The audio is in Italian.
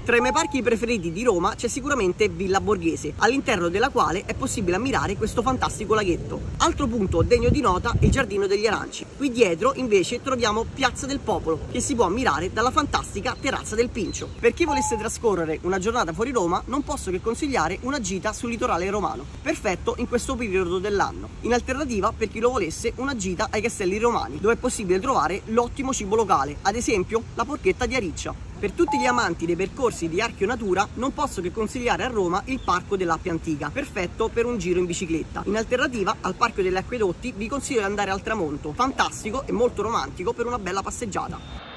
Tra i miei parchi preferiti di Roma c'è sicuramente Villa Borghese, all'interno della quale è possibile ammirare questo fantastico laghetto. Altro punto degno di nota è il Giardino degli Aranci. Qui dietro invece troviamo Piazza del Popolo, che si può ammirare dalla fantastica Terrazza del Pincio. Per chi volesse trascorrere una giornata fuori Roma, non posso che consigliare una gita sul litorale romano, perfetto in questo periodo dell'anno. In alternativa, per chi lo volesse, una gita ai Castelli Romani, dove è possibile trovare l'ottimo cibo locale, ad esempio la porchetta di Ariccia. Per tutti gli amanti dei percorsi di archeonatura non posso che consigliare a Roma il Parco dell'Appia Antica, perfetto per un giro in bicicletta. In alternativa al Parco degli Acquedotti vi consiglio di andare al tramonto, fantastico e molto romantico per una bella passeggiata.